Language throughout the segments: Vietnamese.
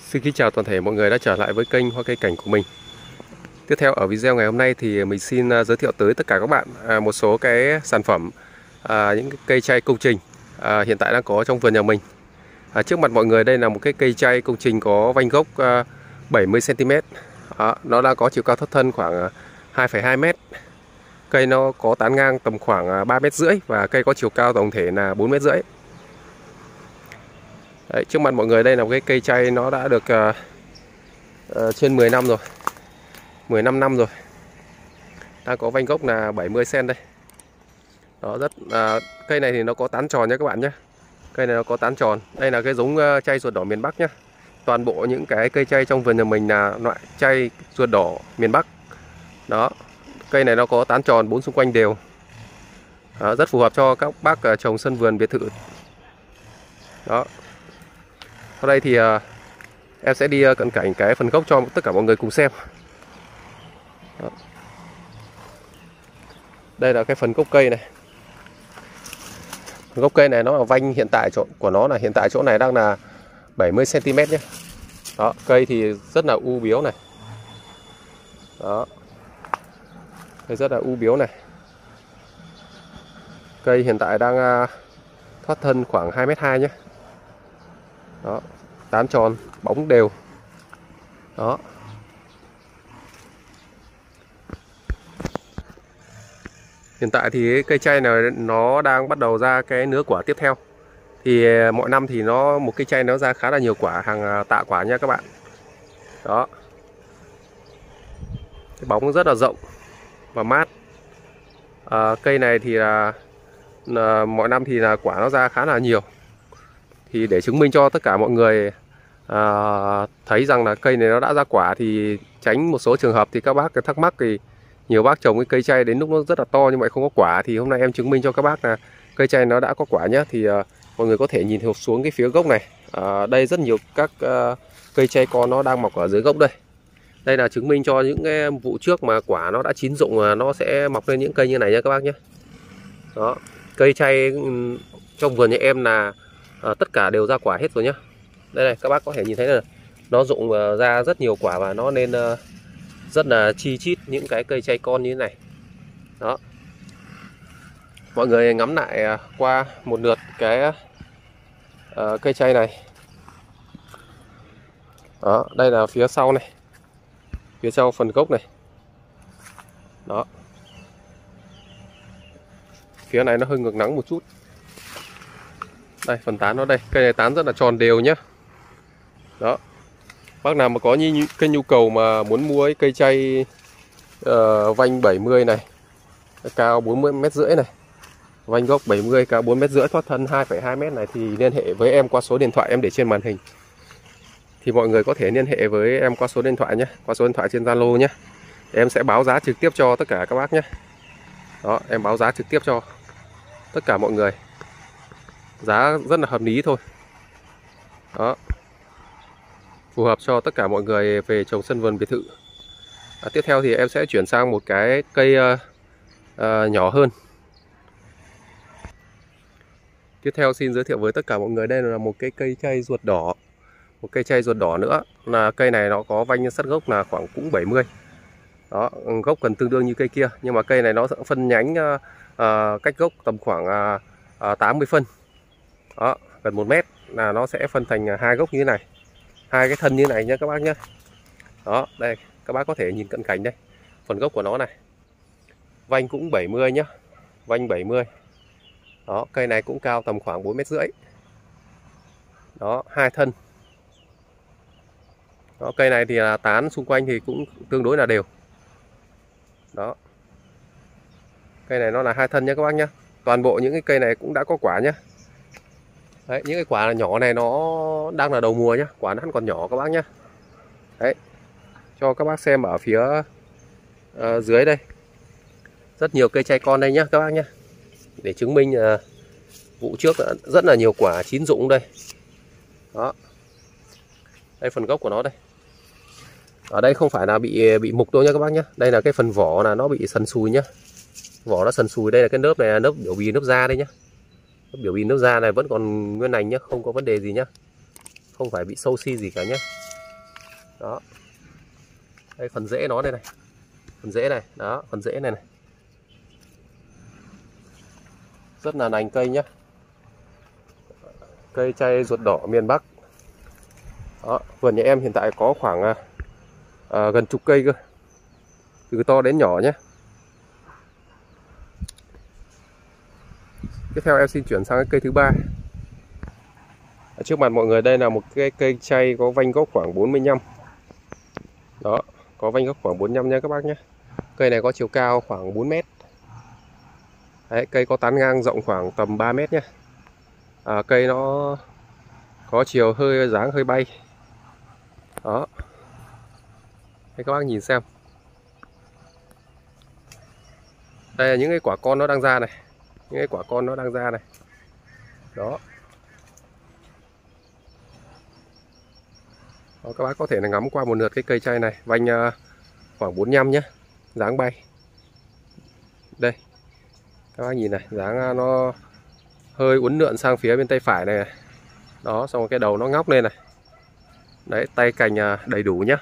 Xin kính chào toàn thể mọi người đã trở lại với kênh Hoa Cây Cảnh của mình. Tiếp theo ở video ngày hôm nay thì mình xin giới thiệu tới tất cả các bạn một số cái sản phẩm những cái cây chai công trình hiện tại đang có trong vườn nhà mình. Trước mặt mọi người đây là một cái cây chai công trình có vanh gốc 70 cm. Nó đang có chiều cao thốt thân khoảng 2,2 m. Cây nó có tán ngang tầm khoảng 3,5 m và cây có chiều cao tổng thể là 4,5 m. Đấy, trước mặt mọi người đây là một cái cây chai nó đã được trên 10 năm rồi, 15 năm rồi. Đang có vanh gốc là 70 cm đây. Đó cây này thì nó có tán tròn nhé các bạn nhé. Cây này nó có tán tròn. Đây là cái giống chai ruột đỏ miền Bắc nhé. Toàn bộ những cái cây chai trong vườn nhà mình là loại chai ruột đỏ miền Bắc. Đó. Cây này nó có tán tròn 4 xung quanh đều. Đó, rất phù hợp cho các bác trồng sân vườn biệt thự. Đó. Sau đây thì em sẽ đi cận cảnh cái phần gốc cho tất cả mọi người cùng xem. Đó. Đây là cái phần gốc cây này. Gốc cây này nó là vanh hiện tại của nó là hiện tại chỗ này đang là 70 cm nhé. Đó, cây thì rất là u biếu này. Đó. Cây rất là u biếu này. Cây hiện tại đang thoát thân khoảng 2,2 m nhé. Đó, tán tròn, bóng đều. Đó. Hiện tại thì cây chai này nó đang bắt đầu ra cái nứa quả tiếp theo. Thì mỗi năm thì một cây chai nó ra khá là nhiều quả, hàng tạ quả nha các bạn. Đó. Cái bóng rất là rộng và mát. Cây này thì mỗi năm thì quả nó ra khá là nhiều. Thì để chứng minh cho tất cả mọi người thấy rằng là cây này nó đã ra quả, thì tránh một số trường hợp thì các bác thắc mắc, thì nhiều bác trồng cái cây chai đến lúc nó rất là to nhưng mà không có quả, thì hôm nay em chứng minh cho các bác là cây chai nó đã có quả nhé. Thì mọi người có thể nhìn xuống cái phía gốc này. Đây rất nhiều các cây chai con nó đang mọc ở dưới gốc đây. Đây là chứng minh cho những cái vụ trước mà quả nó đã chín rụng, nó sẽ mọc lên những cây như này nha các bác nhé. Đó, cây chai trong vườn nhà em là tất cả đều ra quả hết rồi nhé. Đây này, các bác có thể nhìn thấy là nó rụng ra rất nhiều quả và nó nên rất là chi chít những cái cây chai con như thế này. Đó. Mọi người ngắm lại qua một lượt cái cây chai này. Đó, đây là phía sau này. Phía sau phần gốc này. Đó. Phía này nó hơi ngược nắng một chút. Đây, phần tán nó đây. Cây này tán rất là tròn đều nhé. Đó. Bác nào mà có cái nhu cầu mà muốn mua cái cây chai vanh 70 này, cao 4,5 m này, vanh gốc 70 cao 4,5 m, thoát thân 2,2 m này, thì liên hệ với em qua số điện thoại em để trên màn hình. Thì mọi người có thể liên hệ với em qua số điện thoại nhé, qua số điện thoại trên Zalo nhé. Em sẽ báo giá trực tiếp cho tất cả các bác nhé. Đó, em báo giá trực tiếp cho tất cả mọi người. Giá rất là hợp lý thôi. Đó. Phù hợp cho tất cả mọi người về trồng sân vườn biệt thự. Tiếp theo thì em sẽ chuyển sang một cái cây nhỏ hơn. Tiếp theo xin giới thiệu với tất cả mọi người đây là một cái cây chai ruột đỏ. Một cây chai ruột đỏ nữa, là cây này nó có vanh sắt gốc là khoảng cũng 70. Đó, gốc gần tương đương như cây kia, nhưng mà cây này nó sẽ phân nhánh cách gốc tầm khoảng 80 phân. Đó, gần 1 mét là nó sẽ phân thành hai gốc như thế này. Hai cái thân như thế này nhé các bác nhé. Đó, đây các bác có thể nhìn cận cảnh đây. Phần gốc của nó này. Vanh cũng 70 nhá. Vanh 70. Đó, cây này cũng cao tầm khoảng 4,5 m. Đó, hai thân. Đó, cây này thì là tán xung quanh thì cũng tương đối là đều. Đó. Cây này nó là hai thân nhé các bác nhé. Toàn bộ những cái cây này cũng đã có quả nhé. Đấy, những cái quả nhỏ này nó đang là đầu mùa nhé. Quả nó còn nhỏ các bác nhé. Đấy. Cho các bác xem ở phía dưới đây. Rất nhiều cây chai con đây nhé các bác nhé. Để chứng minh vụ trước rất là nhiều quả chín rụng đây. Đó. Đây phần gốc của nó đây. Ở đây không phải là bị mục đâu nha các bác nhé. Đây là cái phần vỏ là nó bị sần sùi nhá. Vỏ nó sần sùi, đây là cái lớp này là lớp biểu bì lớp da đây nhá. Lớp biểu bì lớp da này vẫn còn nguyên lành nhá, không có vấn đề gì nhá. Không phải bị sâu si gì cả nhá. Đó. Đây phần rễ nó đây này. Phần rễ này, đó, phần rễ này này. Rất là nành cây nhá. Cây chai ruột đỏ miền Bắc. Đó, vườn nhà em hiện tại có khoảng gần chục cây cơ. Từ to đến nhỏ nhé. Tiếp theo em xin chuyển sang cái cây thứ ba. Ở trước mặt mọi người đây là một cái cây chai có vanh gốc khoảng 45. Đó, có vanh gốc khoảng 45 nha các bác nhé. Cây này có chiều cao khoảng 4 mét. Đấy, cây có tán ngang rộng khoảng tầm 3 mét nhé. Cây nó có chiều hơi dáng hơi bay. Đó. Đây các bác nhìn xem. Đây là những cái quả con nó đang ra này. Những cái quả con nó đang ra này. Đó. Đó, các bác có thể là ngắm qua một lượt cái cây chai này. Vanh khoảng 45 nhé. Dáng bay. Đây. Các bác nhìn này. Dáng nó hơi uốn lượn sang phía bên tay phải này. Đó. Xong rồi cái đầu nó ngóc lên này. Đấy. Tay cành đầy đủ nhé.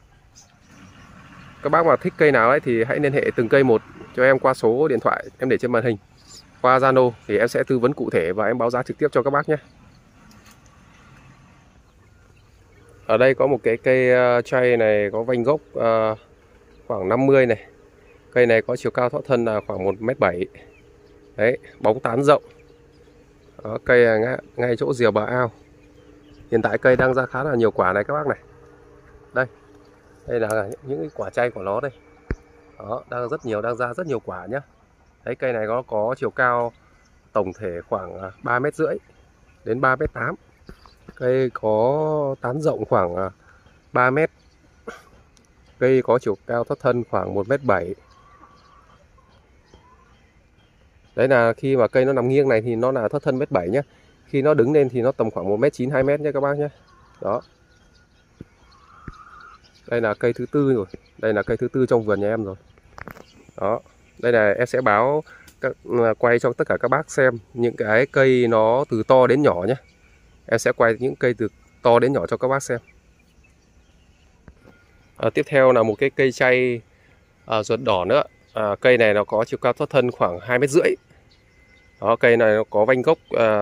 Các bác mà thích cây nào ấy thì hãy liên hệ từng cây một cho em qua số điện thoại em để trên màn hình. Qua Zalo thì em sẽ tư vấn cụ thể và em báo giá trực tiếp cho các bác nhé. Ở đây có một cái cây chai này có vanh gốc khoảng 50 này. Cây này có chiều cao thoát thân là khoảng 1m7. Đấy, bóng tán rộng. Đó, cây ngay chỗ rìa bờ ao. Hiện tại cây đang ra khá là nhiều quả này các bác này. Đây. Đây là những cái quả chai của nó đây. Đó, đang rất nhiều, đang ra rất nhiều quả nhá. Đấy, cây này nó có chiều cao tổng thể khoảng 3,5 m đến 3,8 m. Cây có tán rộng khoảng 3 m. Cây có chiều cao thoát thân khoảng 1,7 m. Đấy là khi mà cây nó nằm nghiêng này thì nó là thoát thân 1,7 m nhé. Khi nó đứng lên thì nó tầm khoảng 1,9 m, 2 m nhé các bác nhé. Đó. Đây là cây thứ tư rồi. Đây là cây thứ tư trong vườn nhà em rồi. Đó. Đây là em sẽ quay cho tất cả các bác xem những cái cây nó từ to đến nhỏ nhé. Em sẽ quay những cây từ to đến nhỏ cho các bác xem. Tiếp theo là một cái cây chai ruột đỏ nữa. Cây này nó có chiều cao thoát thân khoảng 2,5 m. Đó, cây này nó có vanh gốc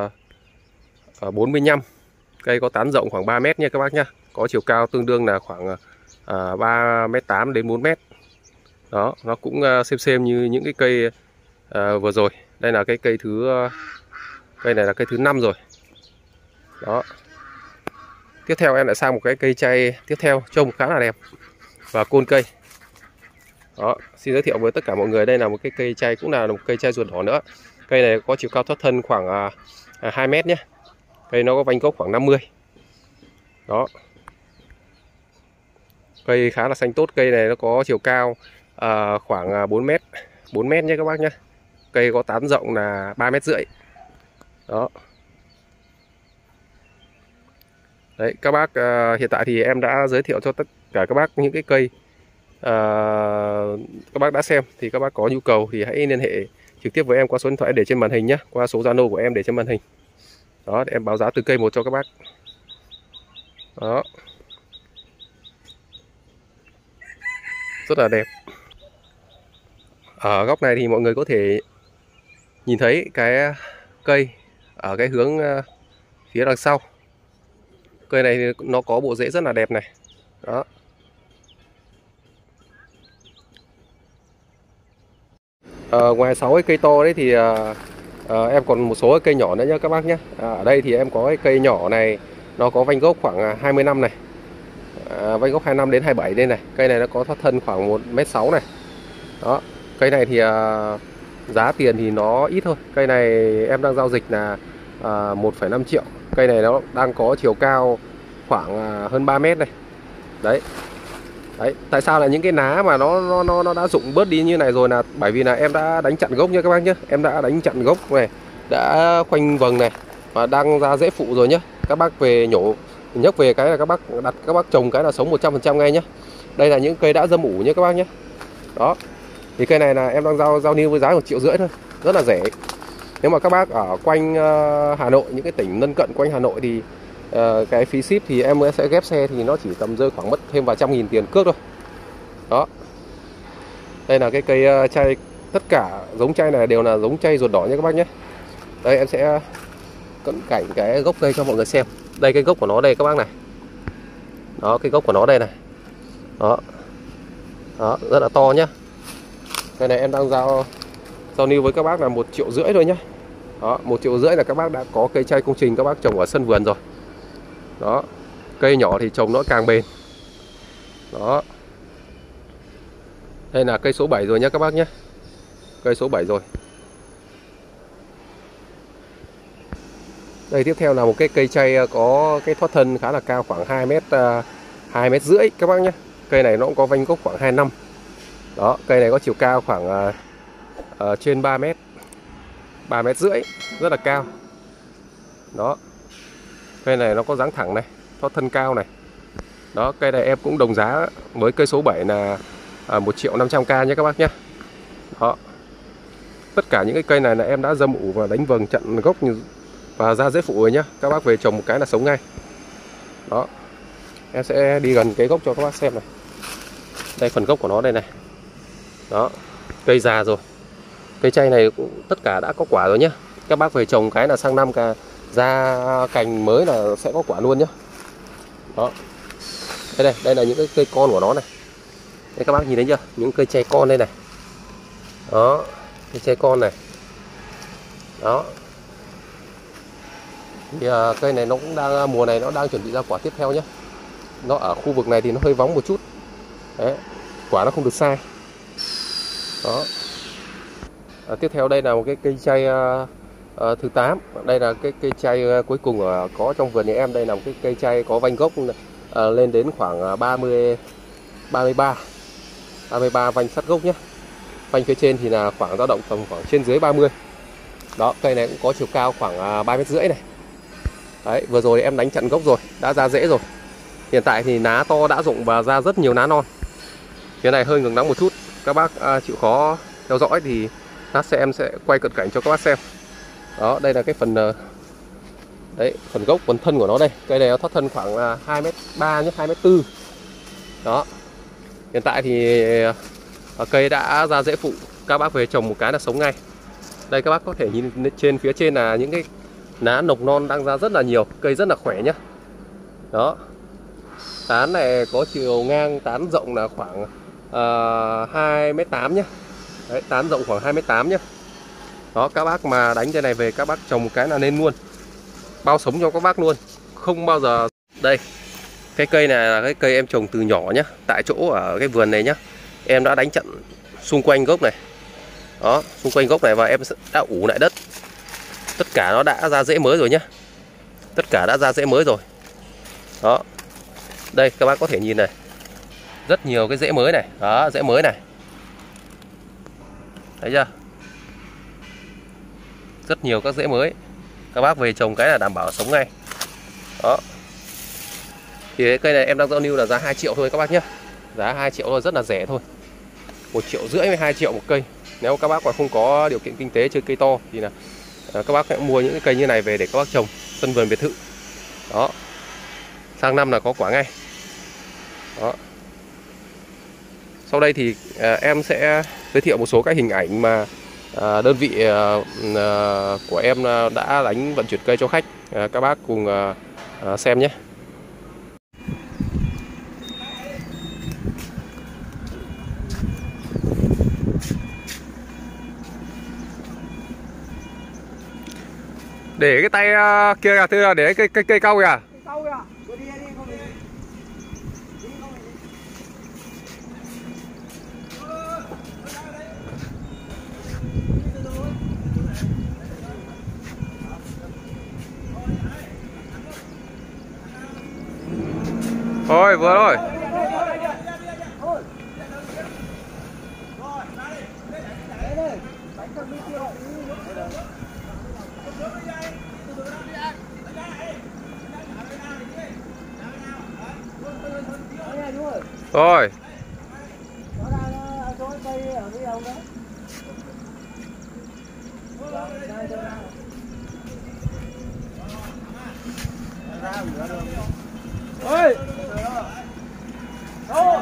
45. Cây có tán rộng khoảng 3 m nha các bác nhé. Có chiều cao tương đương là khoảng 3,8 m đến 4 m. Đó, nó cũng xem như những cái cây vừa rồi. Đây là cái cây này là cây thứ 5 rồi. Đó. Tiếp theo em lại sang một cái cây chai tiếp theo trông khá là đẹp và côn cây. Đó, xin giới thiệu với tất cả mọi người đây là một cái cây chai, cũng là một cây chai ruột đỏ nữa. Cây này có chiều cao thoát thân khoảng 2 m nhé. Cây nó có vanh gốc khoảng 50. Đó. Cây khá là xanh tốt, cây này nó có chiều cao khoảng 4 m. 4 m nhé các bác nhé. Cây có tán rộng là 3,5 m. Đó. Đấy, các bác hiện tại thì em đã giới thiệu cho tất cả các bác những cái cây các bác đã xem, thì các bác có nhu cầu thì hãy liên hệ trực tiếp với em qua số điện thoại để trên màn hình nhé, qua số Zalo của em để trên màn hình. Đó, để em báo giá từng cây một cho các bác. Đó. Rất là đẹp. Ở góc này thì mọi người có thể nhìn thấy cái cây ở cái hướng phía đằng sau. Cây này thì nó có bộ rễ rất là đẹp này. Đó. Ngoài 6 cái cây to đấy thì em còn một số cái cây nhỏ nữa nhé các bác nhé. Ở đây thì em có cái cây nhỏ này, nó có vanh gốc khoảng 20 năm này. Vanh gốc 25 đến 27 đây này. Cây này nó có thoát thân khoảng 1,6 m này. Đó. Cây này thì giá tiền thì nó ít thôi. Cây này em đang giao dịch là 1,5 triệu. Cây này nó đang có chiều cao khoảng hơn 3 m này. Đấy. Đấy, tại sao là những cái lá mà nó đã rụng bớt đi như này rồi là bởi vì là em đã đánh chặn gốc nha các bác nhé. Em đã đánh chặn gốc này, đã khoanh vầng này và đang ra rễ phụ rồi nhé. Các bác về nhấc về cái là các bác trồng cái là sống 100% ngay nhé. Đây là những cây đã dâm ủ nhé các bác nhé. Đó. Thì cây này là em đang giao lưu với giá 1,5 triệu thôi, rất là rẻ. Nếu mà các bác ở quanh Hà Nội, những cái tỉnh lân cận quanh Hà Nội thì cái phí ship thì em sẽ ghép xe thì nó chỉ tầm rơi khoảng mất thêm vài trăm nghìn tiền cước thôi. Đó. Đây là cái cây chai, tất cả giống chai này đều là giống chai ruột đỏ nha các bác nhé. Đây em sẽ cận cảnh cái gốc cây cho mọi người xem. Đây cái gốc của nó đây các bác này. Đó, cái gốc của nó đây này. Đó. Đó, rất là to nhá. Cái này em đang giao lưu với các bác là 1,5 triệu thôi nhá. Đó, 1,5 triệu là các bác đã có cây chai công trình các bác trồng ở sân vườn rồi. Đó. Cây nhỏ thì trồng nó càng bền. Đó. Đây là cây số 7 rồi nhá các bác nhé. Cây số 7 rồi. Đây tiếp theo là một cái cây chai có cái thoát thân khá là cao, khoảng 2,5 mét các bác nhé. Cây này nó cũng có vanh gốc khoảng 2 năm. Đó, cây này có chiều cao khoảng trên 3 mét, 3,5 mét, rất là cao. Đó. Cây này nó có dáng thẳng này, thoát thân cao này. Đó, cây này em cũng đồng giá với cây số 7 là 1.500.000 nhé các bác nhé. Đó. Tất cả những cái cây này là em đã dâm ủ và đánh vầng chặn gốc và ra rễ phụ rồi nhá. Các bác về trồng một cái là sống ngay. Đó. Em sẽ đi gần cái gốc cho các bác xem này. Đây phần gốc của nó đây này. Đó. Cây già rồi. Cây chai này cũng tất cả đã có quả rồi nhá. Các bác về trồng cái là sang năm cả ra cành mới là sẽ có quả luôn nhá. Đó. Đây là những cái cây con của nó này. Đây các bác nhìn thấy chưa? Những cây chai con đây này. Đó, cây chai con này. Đó. Thì cây này nó cũng đang mùa này nó đang chuẩn bị ra quả tiếp theo nhé. Nó ở khu vực này thì nó hơi vóng một chút. Đấy, quả nó không được sai. Đó. Tiếp theo đây là một cái cây chai thứ 8. Đây là cái cây chai cuối cùng có trong vườn nhà em. Đây là một cái cây chai có vanh gốc lên đến khoảng 33 vanh sắt gốc nhé. Vanh phía trên thì là khoảng dao động tầm khoảng trên dưới 30. Đó, cây này cũng có chiều cao khoảng 3,5 mét này. Đấy, vừa rồi em đánh chặn gốc rồi, đã ra rễ rồi. Hiện tại thì lá to đã rụng và ra rất nhiều lá non. Cái này hơi ngừng nắng một chút. Các bác chịu khó theo dõi thì em sẽ quay cận cảnh cho các bác xem. Đó, đây là cái phần đấy, phần gốc, phần thân của nó đây. Cây này nó thoát thân khoảng 2,3 nhé, 2,4 m. Đó. Hiện tại thì cây đã ra rễ phụ, các bác về trồng một cái là sống ngay. Đây các bác có thể nhìn trên phía trên là những cái lá nộc non đang ra rất là nhiều, cây rất là khỏe nhá. Đó. Tán này có chiều ngang tán rộng là khoảng 2,8 m nhá. Đấy, tán rộng khoảng 2,8 m nhá. Đó, các bác mà đánh cái này về các bác trồng một cái là nên luôn. Bao sống cho các bác luôn, không bao giờ. Đây. Cái cây này là cái cây em trồng từ nhỏ nhá, tại chỗ ở cái vườn này nhá. Em đã đánh chặn xung quanh gốc này. Đó, xung quanh gốc này và em đã ủ lại đất. Tất cả nó đã ra rễ mới rồi nhá. Tất cả đã ra rễ mới rồi. Đó. Đây các bác có thể nhìn này. Rất nhiều cái rễ mới này. Đó, rễ mới này. Thấy chưa? Rất nhiều các rễ mới. Các bác về trồng cái là đảm bảo sống ngay. Đó. Thì cái cây này em đang giao lưu là giá 2 triệu thôi các bác nhé. Giá 2 triệu thôi, rất là rẻ thôi. 1,5 triệu với 2 triệu một cây. Nếu các bác còn không có điều kiện kinh tế chơi cây to thì là các bác hãy mua những cái cây như này về để các bác trồng sân vườn biệt thự. Đó. Sang năm là có quả ngay. Đó. Sau đây thì em sẽ giới thiệu một số các hình ảnh mà đơn vị của em đã đánh vận chuyển cây cho khách. Các bác cùng xem nhé. Để cái tay kia kìa, thưa, để cây cau kìa. Thôi, vừa rồi. Rồi. Ơi. Đâu?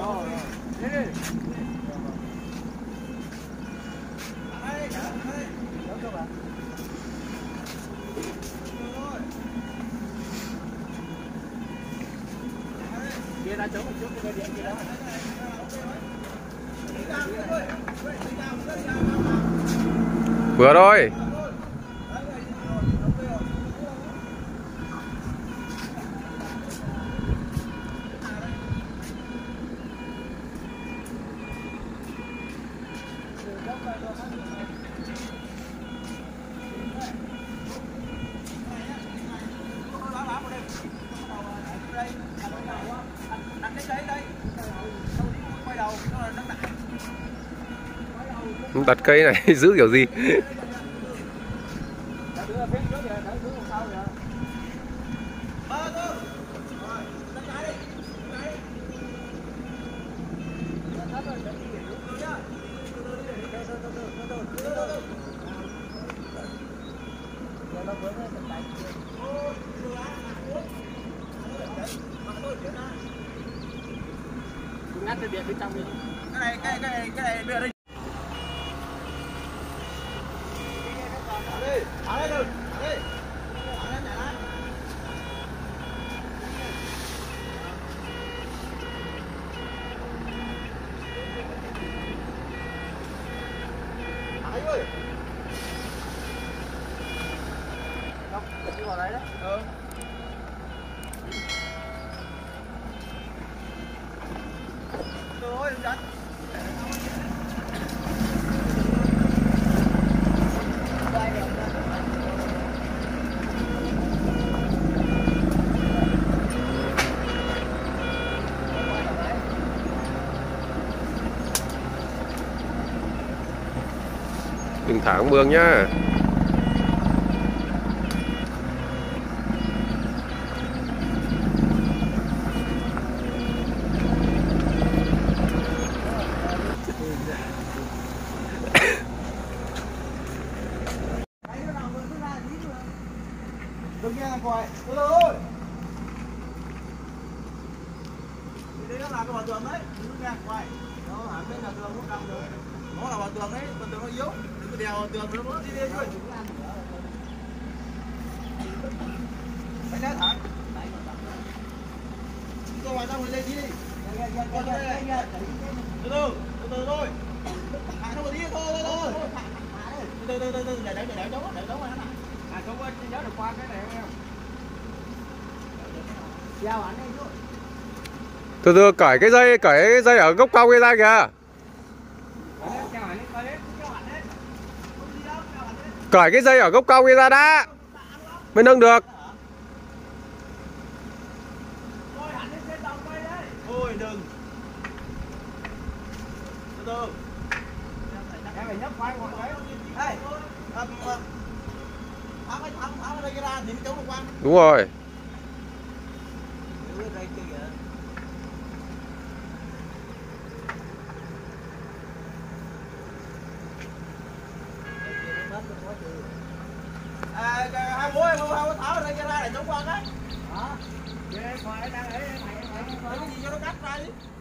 Kia ra chỗ một chút cái điện kia đó. Vừa thôi. Đặt cây này giữ kiểu gì? Ngắt cái điện bên trong đi. Cái này bây giờ đây. Vào đấy đấy. Ừ. Rồi, đánh. Đừng thả con mương nhá. Đừng nghe thằng coi. Từ từ thôi. Đây nó là cái bờ tường đấy. Đừng nghe thằng coi. Đó hẳn bên là tường không được. Nó là bờ tường đấy, bờ tường nó yếu. Đừng có đèo bờ tường nó đi thôi. Đánh đá thẳng. Tôi vào trong lên đi. Từ từ thôi. Hạ nó một tí thôi. Từ từ để chống rồi nó. À không có nhớ được qua cái này không? Giao ảnh đi chú. Từ từ cởi cái dây ở gốc cong kia ra kìa. Cởi cái dây ở gốc cong kia ra đã mới nâng được. Thôi đừng. Từ từ. Em phải nhấc vai ngồi đấy. Ê, tháo cái ra thì nó chống được quang. Đúng rồi. Hai bố em không tháo cái ra để chống quang đấy. Hả? Vậy phải đang ấy cái gì cho nó cắt ra chứ.